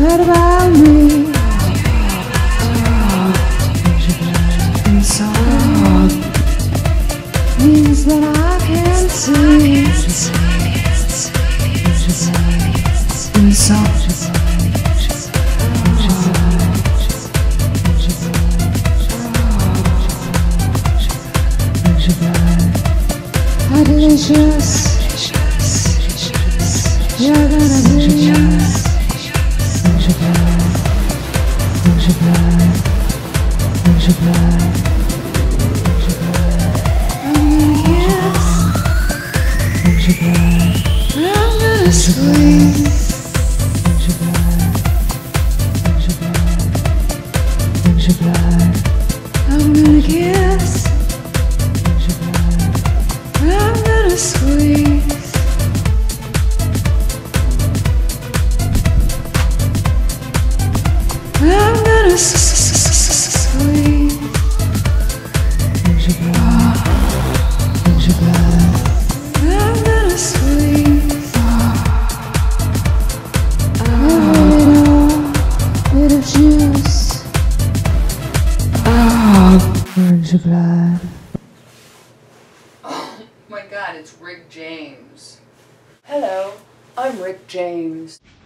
What about me? And so means that I can't see. And so how delicious you're gonna be. I'm gonna squeeze. I'm gonna kiss. I'm gonna squeeze. I'm gonna squeeze. I'm gonna squeeze. A little bit of juice. Orange blood. Oh my God, it's Rick James. Hello, I'm Rick James.